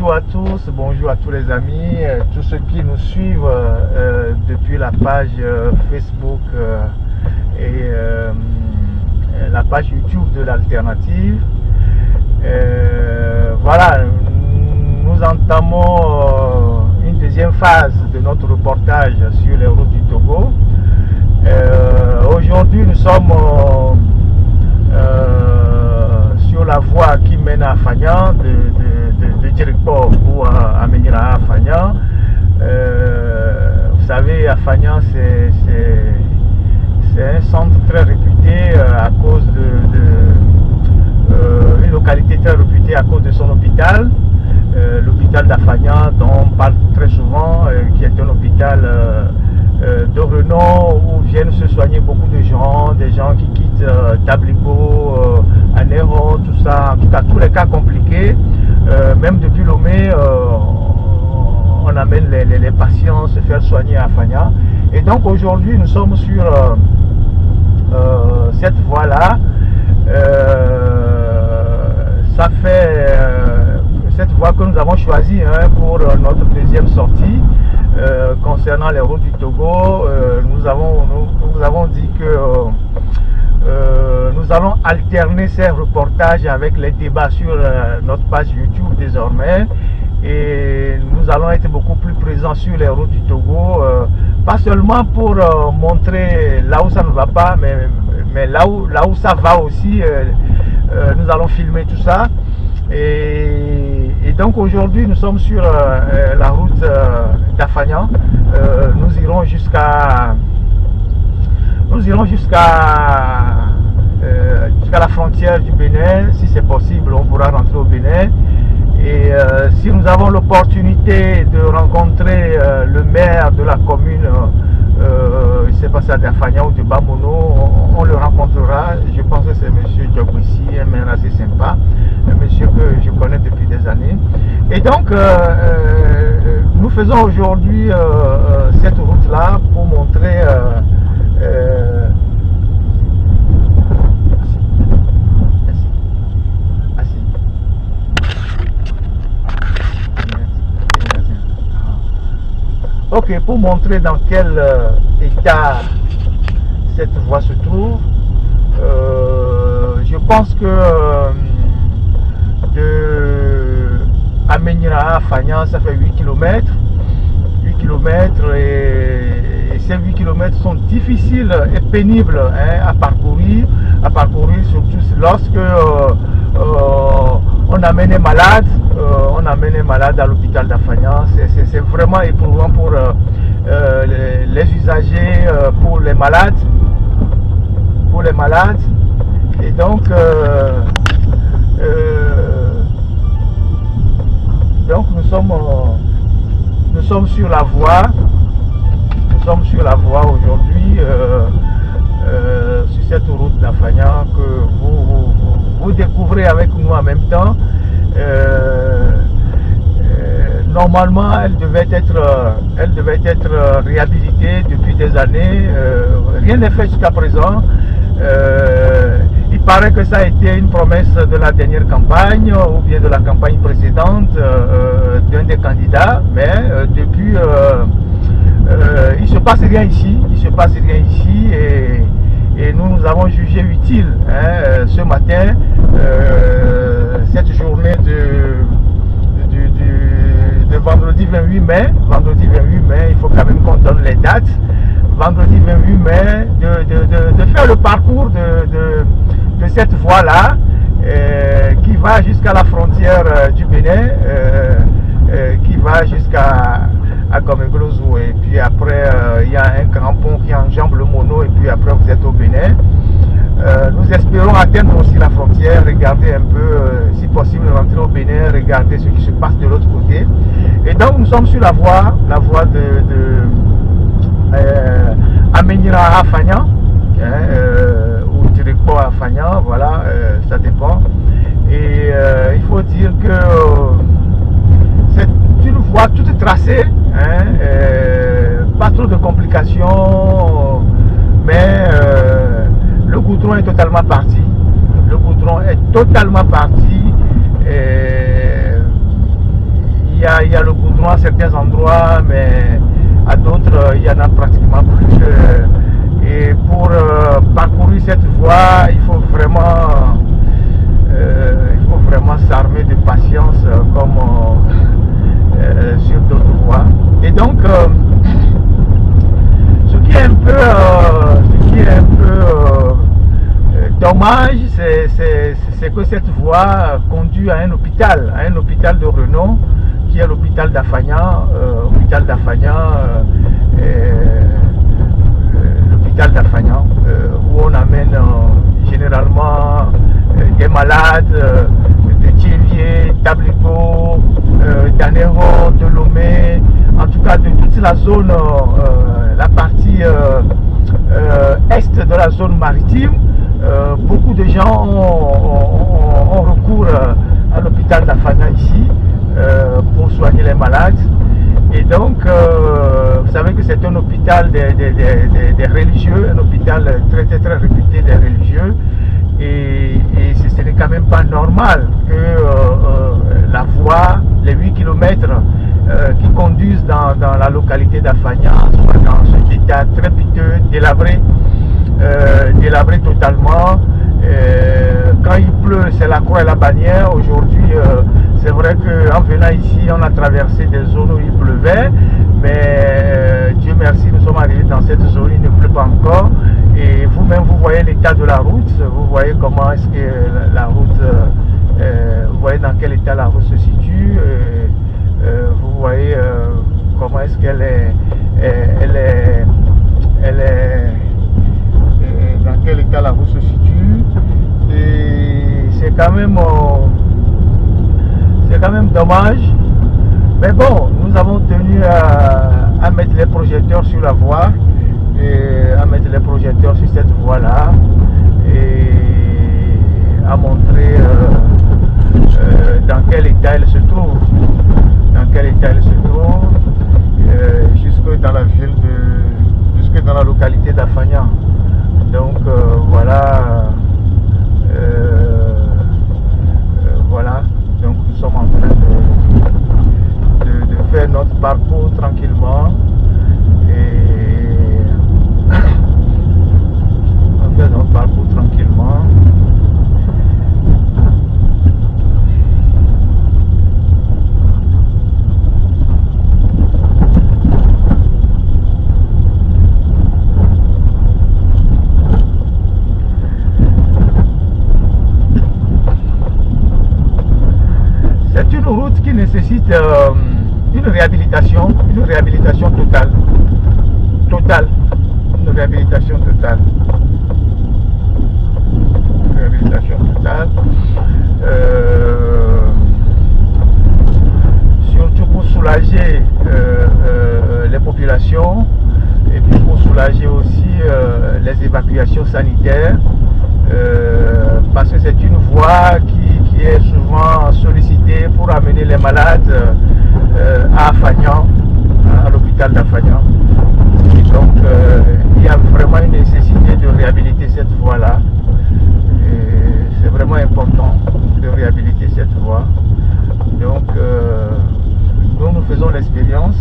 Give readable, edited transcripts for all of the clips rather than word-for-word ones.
Bonjour à tous, bonjour à tous les amis, tous ceux qui nous suivent depuis la page Facebook et la page YouTube de l'Alternative. Voilà, nous entamons une deuxième phase de notre reportage sur les routes du Togo. Aujourd'hui, nous sommes sur la voie qui mène à Afagnan, de Djirikpo ou à Amenira à Afagnan. Vous savez, Afagnan, c'est un centre très réputé à cause une localité très réputée à cause de son hôpital. L'hôpital d'Afagnan, dont on parle très souvent, qui est un hôpital de renom où viennent se soigner beaucoup de gens, des gens qui quittent Tabligo, Anéro, tout ça, en tout cas tous les cas compliqués. Même depuis Lomé, on amène les patients se faire soigner à Afagnan. Et donc aujourd'hui, nous sommes sur cette voie-là. Ça fait cette voie que nous avons choisie pour notre deuxième sortie concernant les routes du Togo. Nous avons dit que nous allons alterner ces reportages avec les débats sur notre page YouTube désormais, et nous allons être beaucoup plus présents sur les routes du Togo, pas seulement pour montrer là où ça ne va pas, mais là où ça va aussi. Nous allons filmer tout ça. Et donc aujourd'hui nous sommes sur la route d'Afagnan. Nous irons jusqu'à la frontière du Bénin. Si c'est possible, on pourra rentrer au Bénin. Et si nous avons l'opportunité de rencontrer le maire de la commune, je ne sais pas si c'est d'Afagnan ou de Bamono, on le rencontrera. Je pense que c'est M. Djogwissi, un maire assez sympa, un monsieur que je connais depuis des années. Et donc, nous faisons aujourd'hui cette route-là pour montrer ok, pour montrer dans quel état cette voie se trouve. Je pense que de Amenira à Afagnan, ça fait 8 km. 8 km et ces 8 km sont difficiles et pénibles à parcourir surtout lorsque on amène les malades. À l'hôpital d'Afagnan. C'est vraiment éprouvant pour les usagers, pour les malades. Et donc nous sommes sur la voie. Nous sommes sur la voie aujourd'hui, sur cette route d'Afagnan que vous découvrez avec nous en même temps. Normalement, elle devait être réhabilitée depuis des années. Rien n'est fait jusqu'à présent. Il paraît que ça a été une promesse de la dernière campagne ou bien de la campagne précédente d'un des candidats, mais depuis, il ne se passe rien ici. Et nous avons jugé utile ce matin, cette journée de vendredi 28 mai, il faut quand même qu'on donne les dates. Vendredi 28 mai, de faire le parcours de cette voie-là qui va jusqu'à la frontière du Bénin, qui va jusqu'à Gomegrozo, et puis après il y a un grand pont qui enjambe le Mono, et puis après vous êtes au Bénin. Nous espérons atteindre aussi la frontière, regarder un peu, si possible rentrer au Bénin, regarder ce qui se passe de l'autre côté. Et donc nous sommes sur la voie de Amenira à Afagnan, ou Djirikpo à Afagnan, voilà, ça dépend. Et il faut dire que c'est une voie toute tracée, pas trop de complications, mais le goudron est totalement parti. certains endroits, mais à d'autres, il y en a pratiquement plus. Et pour parcourir cette voie, il faut vraiment s'armer de patience comme sur d'autres voies. Et donc, ce qui est un peu dommage, c'est que cette voie conduit à un hôpital de renom, qui est l'hôpital d'Afagnan, où on amène généralement des malades de Thiévié, d'Ablico, d'Anéron, de Lomé, en tout cas de toute la zone, la partie est de la zone maritime. Beaucoup de gens ont recours à l'hôpital d'Afagnan ici pour soigner les malades. Et donc, vous savez que c'est un hôpital des religieux, un hôpital très réputé des religieux. Et ce n'est quand même pas normal que la voie, les 8 km qui conduisent dans la localité d'Afagnan soit dans cet état très piteux, délabré totalement. Quand il pleut, c'est la croix et la bannière. Aujourd'hui, c'est vrai qu'en venant ici, on a traversé des zones où il pleuvait, mais Dieu merci, nous sommes arrivés dans cette zone, il ne pleut pas encore. Et vous-même, vous voyez l'état de la route, vous voyez comment est-ce que la route, vous voyez dans quel état la route se situe, vous voyez comment est-ce qu'elle est, dans quel état la route se situe. Et c'est quand même dommage, mais bon, nous avons tenu à mettre les projecteurs sur la voie, et à mettre les projecteurs sur cette voie là, et à montrer dans quel état elle se trouve, jusque dans la ville jusque dans la localité d'Afagnan. Donc voilà. Voilà, donc nous sommes en train de faire notre parcours tranquillement, et on fait notre parcours tranquillement. C'est une route qui nécessite une réhabilitation totale. Une réhabilitation totale. Surtout pour soulager les populations, et puis pour soulager aussi les évacuations sanitaires, parce que c'est une voie qui est souvent sollicitée pour amener les malades à Afagnan, à l'hôpital d'Afagnan. Donc il y a vraiment une nécessité de réhabiliter cette voie-là. C'est vraiment important de réhabiliter cette voie. Donc nous faisons l'expérience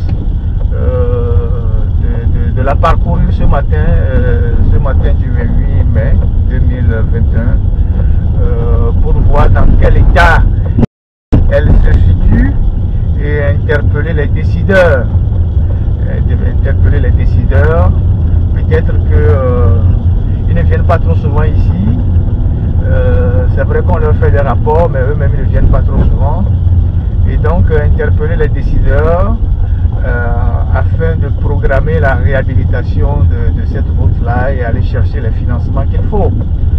de la parcourir ce matin du 28 mai 2021, pour voir dans quel état elle se situe et interpeller les décideurs. Peut-être qu'ils ne viennent pas trop souvent ici. C'est vrai qu'on leur fait des rapports, mais eux-mêmes ils ne viennent pas trop souvent. Et donc interpeller les décideurs afin de programmer la réhabilitation de cette route-là et aller chercher les financements qu'il faut.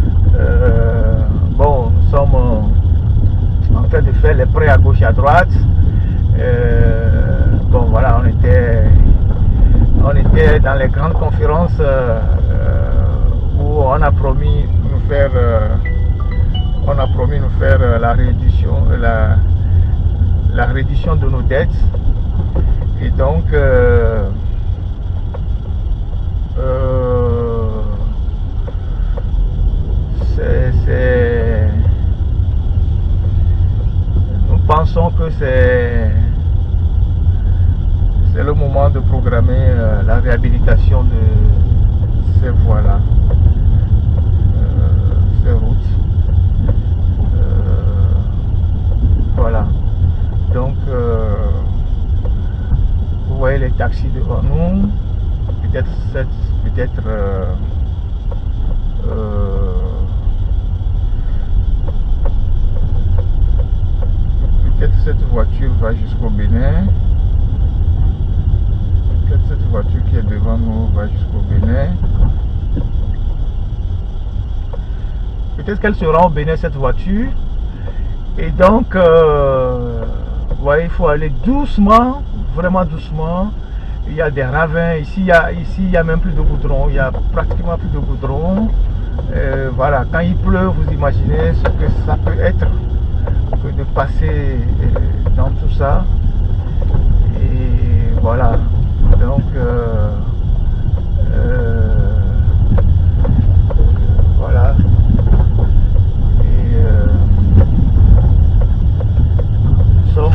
Bon, nous sommes en train de faire les prêts à gauche et à droite. Bon, voilà, on était dans les grandes conférences où on a promis nous faire la réduction de nos dettes. Et donc nous pensons que c'est le moment de programmer la réhabilitation de ces voies-là, ces routes. Voilà. Donc, vous voyez les taxis devant nous. Peut-être cette voiture va jusqu'au Bénin. Peut-être cette voiture qui est devant nous va jusqu'au Bénin. Peut-être qu'elle sera au Bénin, cette voiture. Et donc, vous voyez, il faut aller doucement, vraiment doucement. Il y a des ravins. Ici, il y a même plus de goudron. Il y a pratiquement plus de goudron. Voilà, quand il pleut, vous imaginez ce que ça peut être que de passer dans tout ça. Et voilà. Donc, voilà. Et nous sommes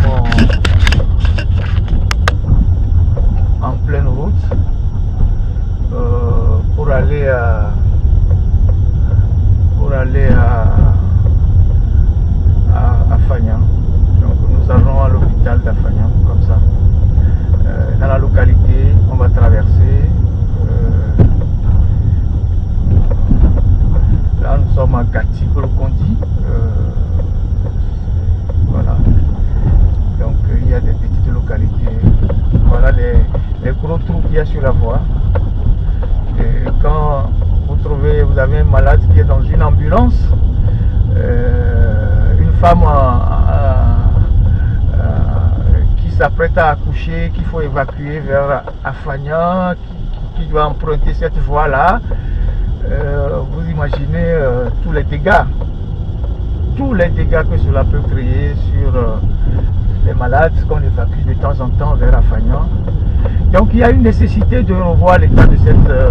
en pleine route pour aller à Fagnan. Donc nous allons à l'hôpital d'Afagnan, comme ça. Dans la localité, on va traverser. Là, nous sommes à Gati-Golokondi. Voilà. Donc il y a des petites localités. Voilà les gros trous qu'il y a sur la voie. Et quand vous avez un malade qui est dans une ambulance, une femme qui s'apprête à accoucher, qu'il faut évacuer vers Afagnan, qui doit emprunter cette voie-là, vous imaginez tous les dégâts que cela peut créer sur les malades qu'on évacue de temps en temps vers Afagnan. Donc il y a une nécessité de revoir l'état de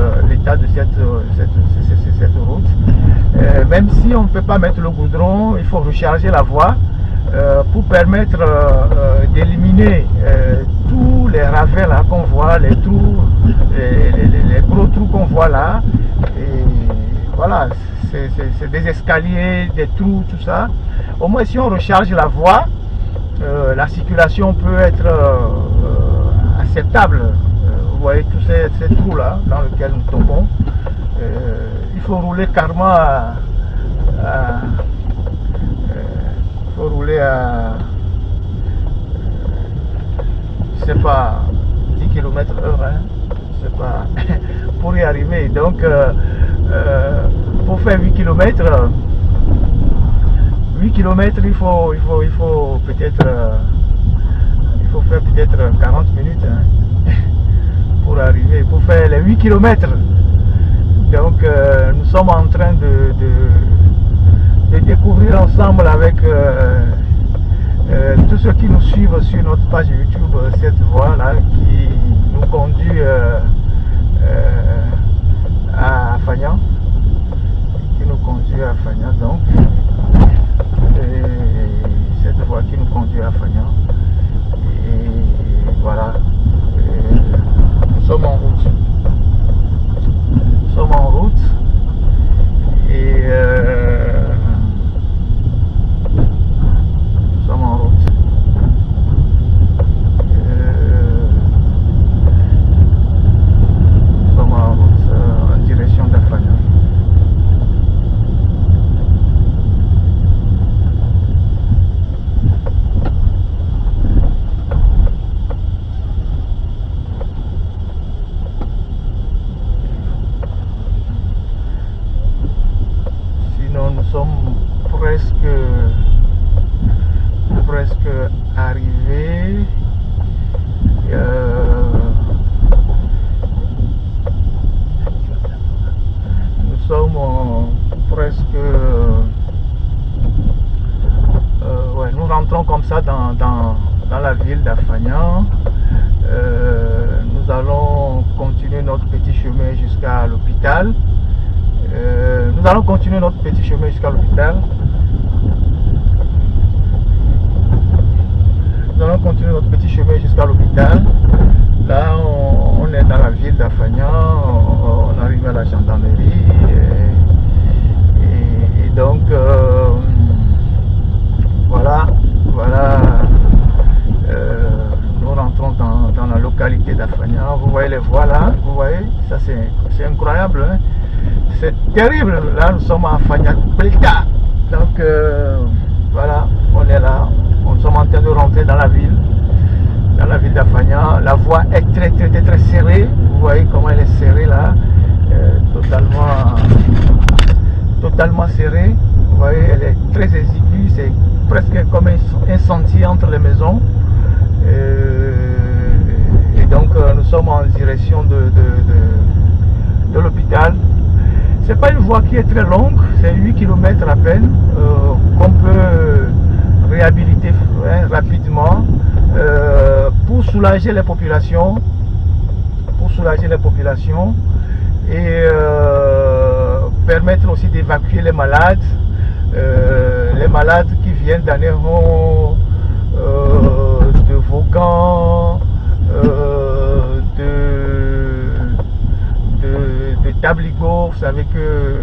cette route. Même si on ne peut pas mettre le goudron, il faut recharger la voie pour permettre d'éliminer tous les ravins là qu'on voit, les trous, les gros trous qu'on voit là. Et voilà, c'est des escaliers, des trous, tout ça. Au moins si on recharge la voie, la circulation peut être acceptable. Vous voyez tous ces trous là dans lesquels nous tombons. Il faut rouler carrément je sais pas, 10 km/h, hein, je sais pas, pour y arriver. Donc pour faire 8 km, il faut peut-être faire peut-être 40 minutes, hein, pour arriver, pour faire les 8 km. Donc nous sommes en train de découvrir ensemble avec tous ceux qui nous suivent sur notre page YouTube cette voie là qui nous conduit à Fagnan, donc cette voie qui nous conduit à Fagnan. Et voilà, nous sommes en route. Et nous sommes en route. En direction d'Afagnan. Nous sommes presque arrivés. Nous sommes presque ouais, nous rentrons comme ça dans la ville d'Afagnan. Nous allons continuer notre petit chemin jusqu'à l'hôpital. Nous allons continuer notre petit chemin jusqu'à l'hôpital. gendarmerie. Et donc, voilà. Nous rentrons dans la localité d'Afania. Vous voyez les voies là, vous voyez, ça c'est incroyable, hein? C'est terrible. Là, nous sommes à Afania Belka. Donc, voilà, on est là. Nous sommes en train de rentrer dans la ville d'Afania. La voie est très serrée. Vous voyez comment elle est serrée là, totalement serrée. Vous voyez, elle est très exiguë. C'est presque comme un sentier entre les maisons. Et donc, nous sommes en direction de l'hôpital. C'est pas une voie qui est très longue, c'est 8 km à peine, qu'on peut réhabiliter rapidement pour soulager les populations, et permettre aussi d'évacuer les malades qui viennent d'Anéron, de Vaughan, de Tabligo. Vous savez que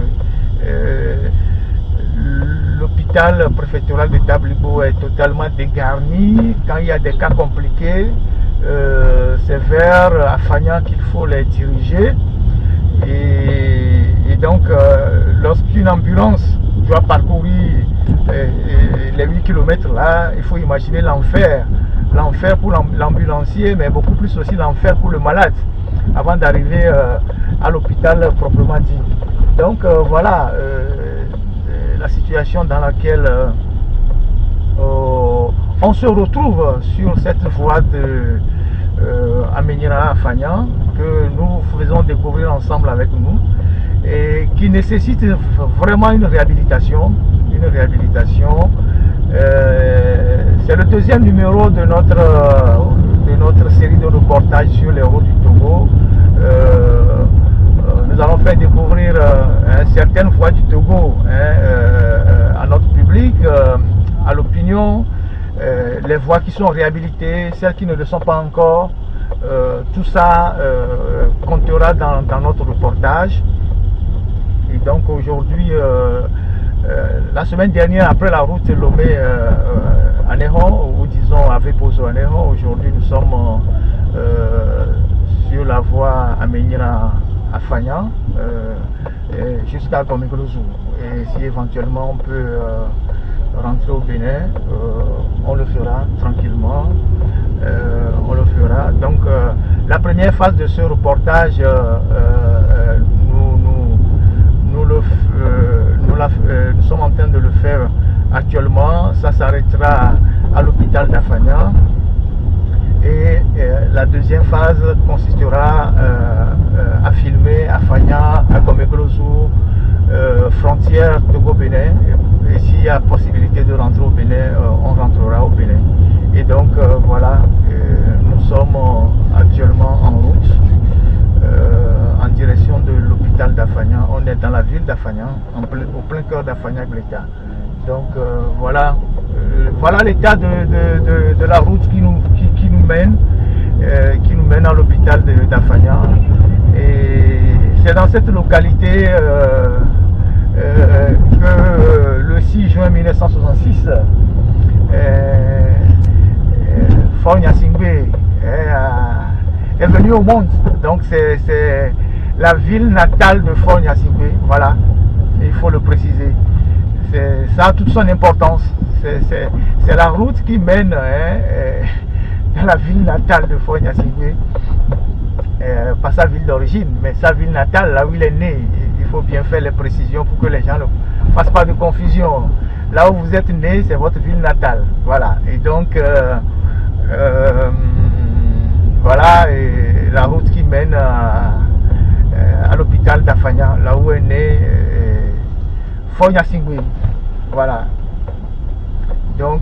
l'hôpital préfectoral de Tabligo est totalement dégarni. Quand il y a des cas compliqués, c'est vers Afania qu'il faut les diriger. Et donc, lorsqu'une ambulance doit parcourir les 8 km là, il faut imaginer l'enfer. L'enfer pour l'ambulancier, mais beaucoup plus aussi l'enfer pour le malade, avant d'arriver à l'hôpital proprement dit. Donc voilà la situation dans laquelle on se retrouve sur cette voie de Amenyera à Afania, que nous faisons découvrir ensemble avec nous, et qui nécessite vraiment une réhabilitation. C'est le deuxième numéro de notre série de reportages sur les routes du Togo. Nous allons faire découvrir certaines voies du Togo à notre public, à l'opinion, les voies qui sont réhabilitées, celles qui ne le sont pas encore. Tout ça comptera dans notre reportage. Et donc aujourd'hui, la semaine dernière, après la route Lomé à Néron, ou disons à Vepozo à Néron, aujourd'hui nous sommes sur la voie Amenyera à Afania jusqu'à Gomegrouzou. Et si éventuellement on peut rentrer au Bénin, on le fera tranquillement. Donc la première phase de ce reportage, nous sommes en train de le faire actuellement. Ça s'arrêtera à l'hôpital d'Afania. Et la deuxième phase consistera à filmer Afania, à Gomegrouzou, frontière Togo-Bénin. Et s'il y a possibilité de rentrer au Bénin, on rentrera au Bénin. Et donc voilà, nous sommes actuellement en route en direction de l'hôpital d'Afania. On est dans la ville d'Afania, au plein cœur d'Afania Gleka. Donc voilà l'état de la route qui nous mène à l'hôpital d'Afania. Et c'est dans cette localité que le 6 juin 1966, Faure Gnassingbé est venu au monde. Donc c'est la ville natale de Faure Gnassingbé. Voilà, il faut le préciser. Ça a toute son importance. C'est la route qui mène dans la ville natale de Faure Gnassingbé. Pas sa ville d'origine, mais sa ville natale, là où il est né. Il faut bien faire les précisions pour que les gens ne fassent pas de confusion. Là où vous êtes né, c'est votre ville natale. Voilà. Et donc, voilà la route qui mène à l'hôpital d'Afania, là où est né Faure Gnassingbé. Voilà. Donc,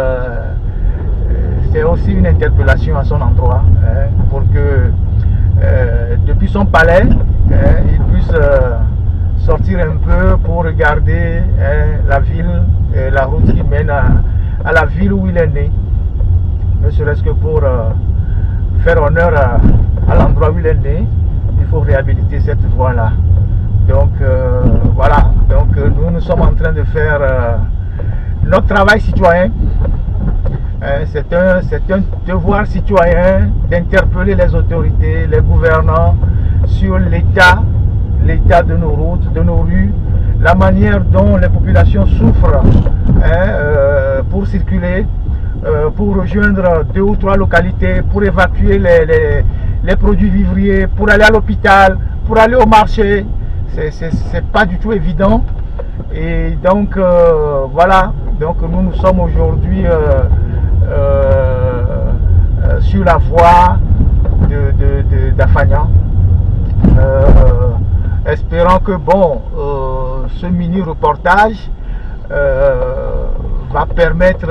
c'est aussi une interpellation à son endroit, pour que depuis son palais, il puisse sortir un peu pour regarder la ville, la route qui mène à la ville où il est né, ne serait-ce que pour faire honneur à l'endroit où il est né. Il faut réhabiliter cette voie-là. Donc voilà, donc nous sommes en train de faire notre travail citoyen. C'est un devoir citoyen d'interpeller les autorités, les gouvernants sur l'état de nos routes, de nos rues, la manière dont les populations souffrent pour circuler, pour rejoindre 2 ou 3 localités, pour évacuer les produits vivriers, pour aller à l'hôpital, pour aller au marché. C'est pas du tout évident. Et donc voilà, donc nous sommes aujourd'hui sur la voie d'Afagnan, espérant que bon, ce mini reportage va permettre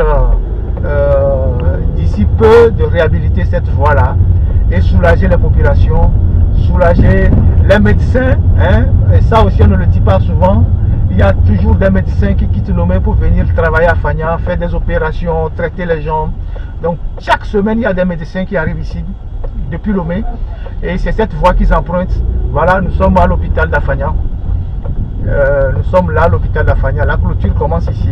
d'ici peu de réhabiliter cette voie là et soulager les populations, soulager les médecins, et ça aussi on ne le dit pas souvent. Il y a toujours des médecins qui quittent Lomé pour venir travailler à Afagnan, faire des opérations, traiter les gens. Donc chaque semaine, il y a des médecins qui arrivent ici, depuis Lomé. Et c'est cette voie qu'ils empruntent. Voilà, nous sommes à l'hôpital d'Afagnan. Nous sommes là à l'hôpital d'Afagnan. La clôture commence ici.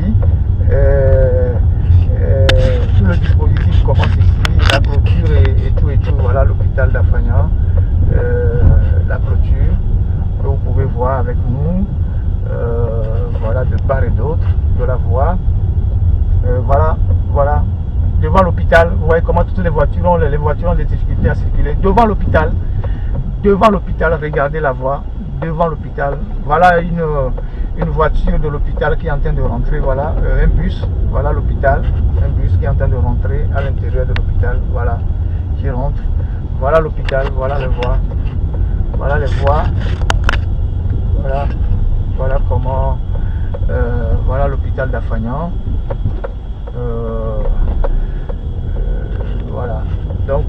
Tout le dispositif commence ici. La clôture et tout et tout. Voilà l'hôpital d'Afagnan. La clôture que vous pouvez voir avec nous. Voilà, de part et d'autre de la voie. Voilà, devant l'hôpital, vous voyez comment toutes les voitures ont des difficultés à circuler. Devant l'hôpital, regardez la voie, devant l'hôpital. Voilà une voiture de l'hôpital qui est en train de rentrer, voilà, un bus, voilà l'hôpital, un bus qui est en train de rentrer à l'intérieur de l'hôpital, voilà, qui rentre. Voilà l'hôpital, voilà les voies, voilà comment, voilà l'hôpital d'Afagnan. Voilà, donc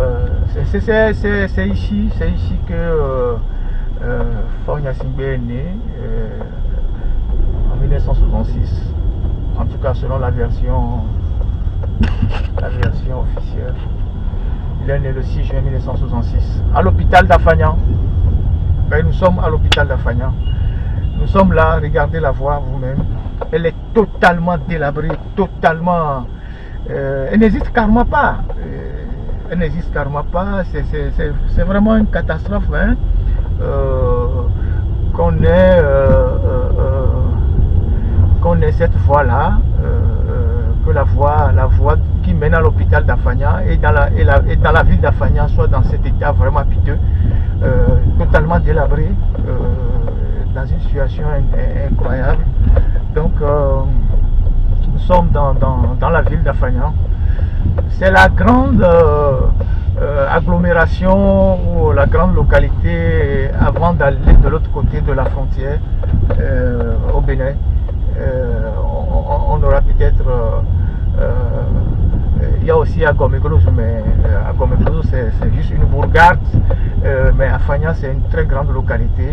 c'est ici que Fogna Singbe est né en 1966, en tout cas selon la version officielle. Il est né le 6 juin 1966 à l'hôpital d'Afagnan. Nous sommes à l'hôpital d'Afagnan. Nous sommes là, regardez la voie vous-même. Elle est totalement délabrée, totalement... elle n'existe carrément pas. Elle n'existe carrément pas. C'est vraiment une catastrophe qu'on ait cette voie-là, que la voie qui mène à l'hôpital d'Afagnan et dans la ville d'Afagnan soit dans cet état vraiment piteux, totalement délabré, dans une situation incroyable. Donc nous sommes dans la ville d'Afagnan. C'est la grande agglomération ou la grande localité avant d'aller de l'autre côté de la frontière au Bénin. On aura peut-être il y a aussi à Gomegrozo, mais à Gomegrozo c'est juste une bourgade, mais Afagnan c'est une très grande localité,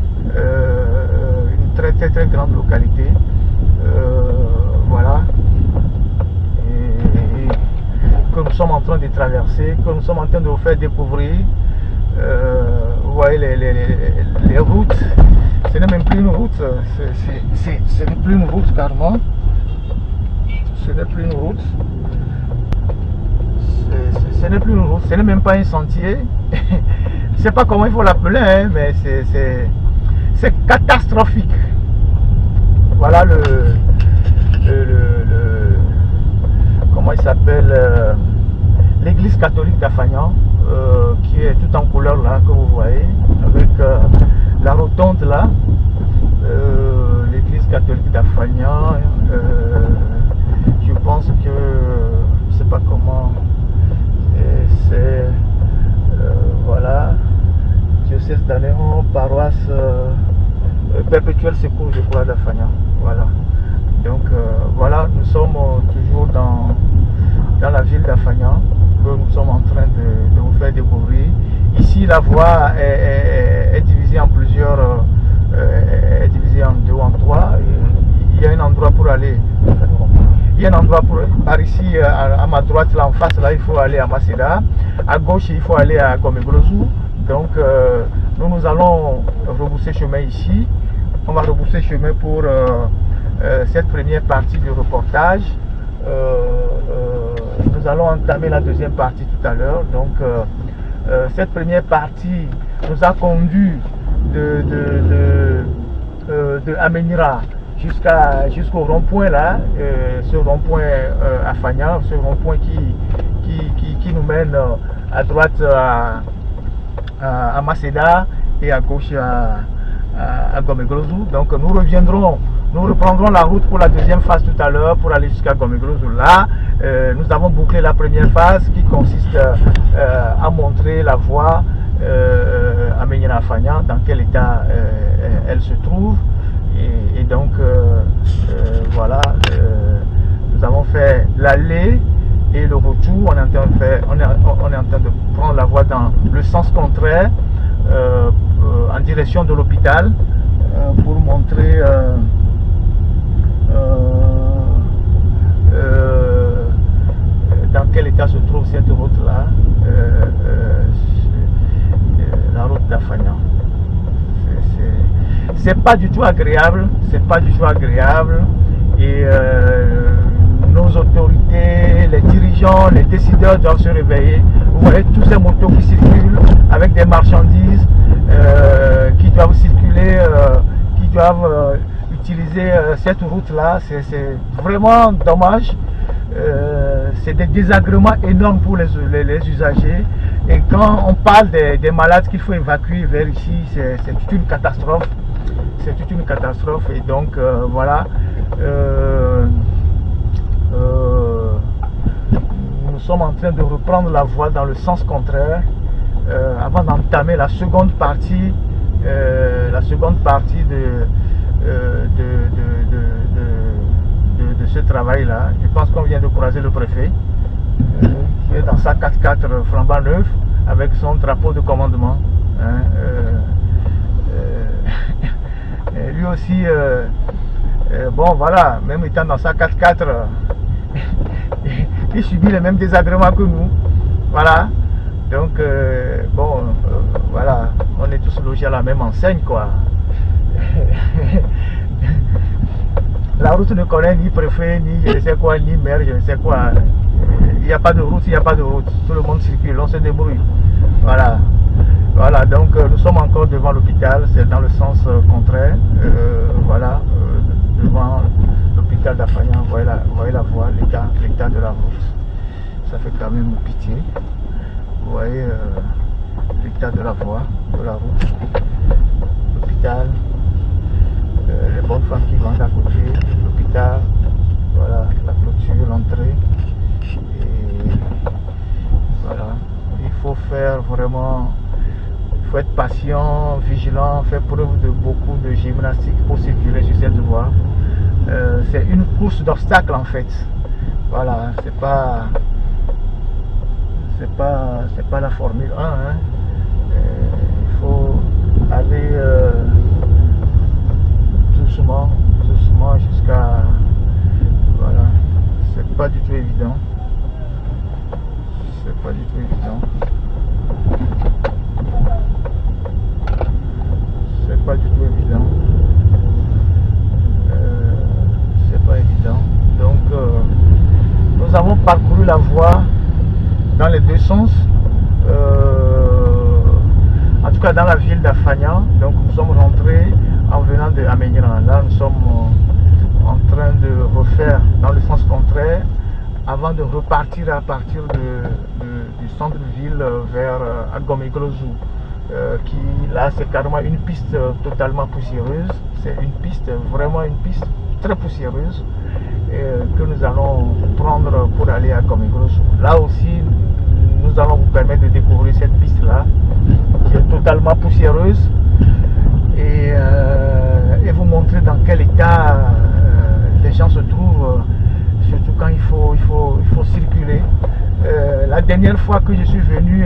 une très grande localité, voilà, et que nous sommes en train de traverser, que nous sommes en train de vous faire découvrir. Vous voyez les routes, ce n'est même plus une route, ce n'est plus une route carrément, ce n'est plus une route. Ce n'est plus une route, ce n'est même pas un sentier. Je ne sais pas comment il faut l'appeler, mais c'est catastrophique. Voilà comment il s'appelle, l'église catholique d'Afagnan, qui est tout en couleur là, que vous voyez, avec la rotonde là, l'église catholique d'Afagnan. Je pense que, je ne sais pas comment, c'est voilà, diocèse d'Aléron, paroisse perpétuel secours, je crois, d'Afagnan. Voilà, donc voilà, nous sommes toujours dans la ville d'Afagnan, que nous sommes en train de vous faire découvrir. Ici, la voie est divisée en plusieurs, est divisée en deux, en trois. Il y a un endroit pour aller. Il y a un endroit par ici, à ma droite, là en face, là, il faut aller à Maceda. À gauche, il faut aller à Gomegrozo. Donc, nous allons rebousser chemin ici. On va rebousser chemin pour cette première partie du reportage. Nous allons entamer la deuxième partie tout à l'heure. Donc cette première partie nous a conduit de Amenira jusqu'au rond-point là, ce rond-point à Fagnan, ce rond-point qui nous mène à droite à Maceda et à gauche à Gomegrozo. Donc nous reprendrons la route pour la deuxième phase tout à l'heure pour aller jusqu'à Gomegrozo. Là, nous avons bouclé la première phase qui consiste à montrer la voie à Amenira Fagnan, dans quel état elle se trouve. Et donc voilà, nous avons fait l'aller et le retour. On est en train de prendre la voie dans le sens contraire, en direction de l'hôpital, pour montrer dans quel état se trouve cette route là, la route d'Afagnan. C'est pas du tout agréable, et nos autorités, les dirigeants, les décideurs doivent se réveiller. Vous voyez tous ces motos qui circulent avec des marchandises qui doivent circuler, qui doivent utiliser cette route là. C'est vraiment dommage. C'est des désagréments énormes pour les usagers. Et quand on parle des malades qu'il faut évacuer vers ici, c'est toute une catastrophe. C'est toute une catastrophe. Et donc voilà, nous sommes en train de reprendre la voie dans le sens contraire avant d'entamer la seconde partie de ce travail là. Je pense qu'on vient de croiser le préfet qui est dans sa 4x4 flambant neuf avec son drapeau de commandement, hein, lui aussi bon voilà, même étant dans sa 4x4 il subit les mêmes désagréments que nous, voilà. Donc bon voilà, on est tous logés à la même enseigne quoi. La route ne connaît ni préfet, ni je ne sais quoi, ni maire, je ne sais quoi. Il n'y a pas de route, il n'y a pas de route. Tout le monde circule, on se débrouille. Voilà. Voilà, donc nous sommes encore devant l'hôpital, c'est dans le sens contraire. Voilà, devant l'hôpital d'Afagnan, vous voyez la voie, l'état de la route. Ça fait quand même pitié. Vous voyez l'état de la voie, de la route. L'hôpital. Les bonnes femmes qui vendent à côté, l'hôpital, voilà, la clôture, l'entrée. Et voilà, il faut faire vraiment, il faut être patient, vigilant, faire preuve de beaucoup de gymnastique pour circuler sur cette voie. C'est une course d'obstacles en fait. Voilà, c'est pas la Formule 1. Hein. Il faut aller doucement jusqu'à, voilà, c'est pas du tout évident, c'est pas du tout évident, c'est pas du tout évident, c'est pas évident. Donc nous avons parcouru la voie dans les deux sens, en tout cas dans la ville d'Afagnan. Donc nous sommes rentrés en venant de Amenira. Là nous sommes en train de refaire dans le sens contraire avant de repartir à partir du centre-ville vers Gomegrozo, qui là c'est carrément une piste totalement poussiéreuse. C'est une piste, vraiment une piste très poussiéreuse que nous allons prendre pour aller à Gomegrozo. Là aussi nous allons vous permettre de découvrir cette piste là qui est totalement poussiéreuse et vous montrer dans quel état les gens se trouvent, surtout quand il faut circuler. La dernière fois que je suis venu,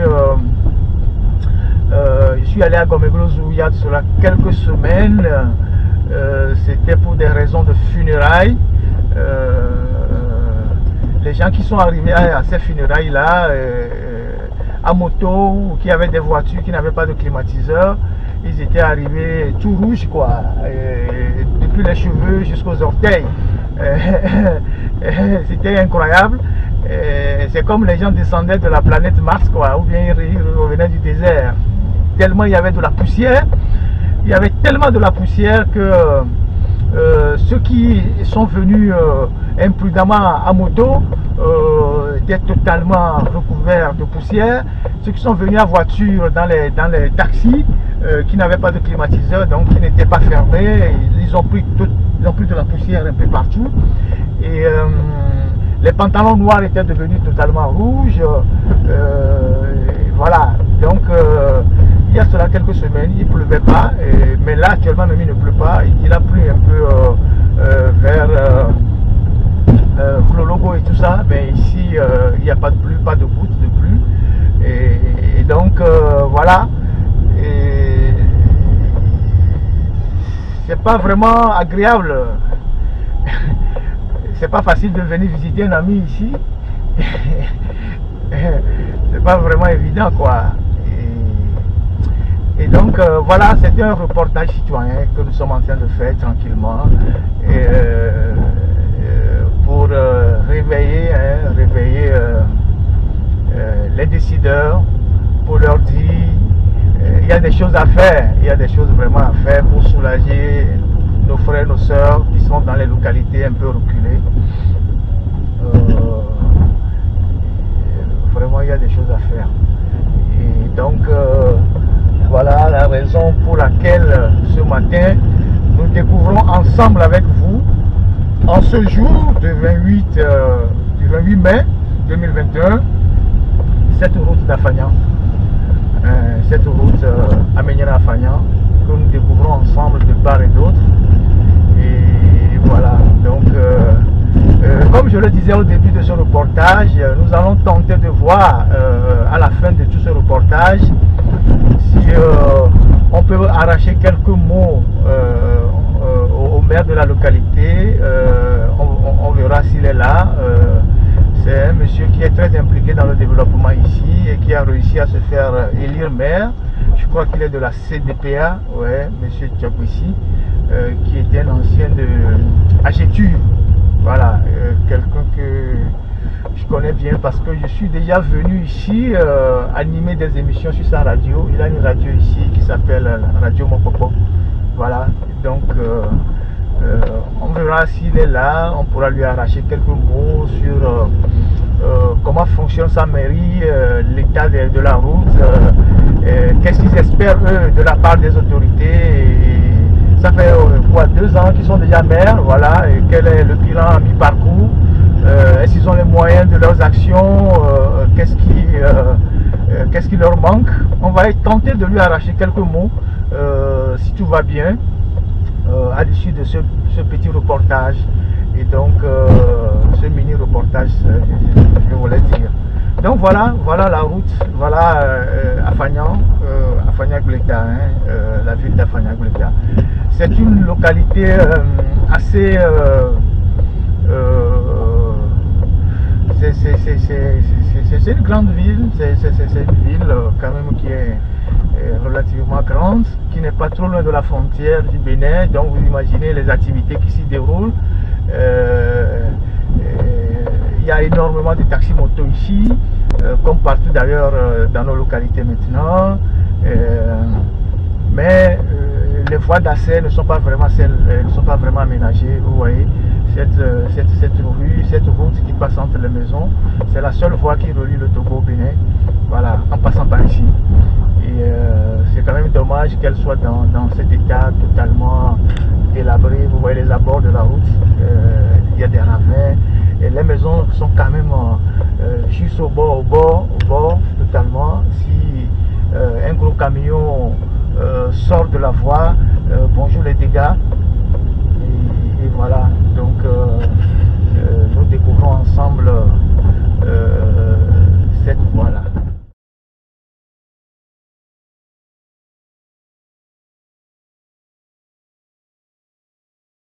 je suis allé à Gomegrozo il y a cela quelques semaines. C'était pour des raisons de funérailles. Les gens qui sont arrivés à ces funérailles là à moto, ou qui avaient des voitures qui n'avaient pas de climatiseur, ils étaient arrivés tout rouges, quoi, depuis les cheveux jusqu'aux orteils. C'était incroyable. C'est comme les gens descendaient de la planète Mars, quoi, ou bien ils revenaient du désert. Tellement il y avait de la poussière. Il y avait tellement de la poussière que ceux qui sont venus imprudemment à moto étaient totalement recouverts de poussière. Ceux qui sont venus à voiture dans les taxis qui n'avaient pas de climatiseur, donc qui n'étaient pas fermés, ils ont pris de la poussière un peu partout. Et les pantalons noirs étaient devenus totalement rouges. Voilà, donc il y a cela quelques semaines, il ne pleuvait pas, mais là actuellement même il ne pleut pas, il a plu un peu vers Klologo et tout ça, mais ici il n'y a pas de pluie, pas de gouttes de pluie, et donc voilà, c'est pas vraiment agréable, c'est pas facile de venir visiter un ami ici, c'est pas vraiment évident, quoi. Et donc voilà, c'était un reportage citoyen que nous sommes en train de faire tranquillement pour réveiller les décideurs, pour leur dire il y a des choses à faire, il y a des choses vraiment à faire pour soulager nos frères, nos sœurs qui sont dans les localités un peu reculées. Vraiment, il y a des choses à faire. Et donc voilà la raison pour laquelle ce matin nous découvrons ensemble avec vous, en ce jour du 28 mai 2021, cette route d'Afagnan, cette route Amenyera-Afagnan que nous découvrons ensemble de part et d'autre. Et voilà, donc comme je le disais au début de ce reportage, nous allons tenter de voir à la fin de tout ce reportage si on peut arracher quelques mots au maire de la localité. On verra s'il est là. C'est un monsieur qui est très impliqué dans le développement ici et qui a réussi à se faire élire maire. Je crois qu'il est de la CDPA, ouais, monsieur Tchakwissi, qui était un ancien de AGETU. Voilà, quelqu'un que je connais bien parce que je suis déjà venu ici animer des émissions sur sa radio. Il a une radio ici qui s'appelle Radio Mopopo. Voilà, donc on verra s'il est là, on pourra lui arracher quelques mots sur comment fonctionne sa mairie, l'état de la route, qu'est-ce qu'ils espèrent eux de la part des autorités. Ça fait quoi, 2 ans qu'ils sont déjà maires, voilà, et quel est le bilan à mi-parcours, est-ce qu'ils ont les moyens de leurs actions, qu'est-ce qui leur manque. On va tenter de lui arracher quelques mots, si tout va bien, à l'issue de ce petit reportage, et donc ce mini reportage, je voulais dire. Donc voilà la route, voilà Afagnan, Afagnan-Gleta, hein, la ville d'Afagnan-Gleta. C'est une localité assez... c'est une grande ville, c'est une ville quand même qui est relativement grande, qui n'est pas trop loin de la frontière du Bénin, donc vous imaginez les activités qui s'y déroulent. Il y a énormément de taxis-motos ici, comme partout d'ailleurs dans nos localités maintenant, mais les voies d'accès ne sont pas vraiment aménagées. Vous voyez cette rue, cette route qui passe entre les maisons, c'est la seule voie qui relie le Togo au Bénin, voilà, en passant par ici. Et c'est quand même dommage qu'elle soit dans cet état totalement délabré. Vous voyez les abords de la route, il y a des ravins et les maisons sont quand même juste au bord totalement. Si un gros camion sort de la voie, bonjour les dégâts. Et voilà, donc nous découvrons ensemble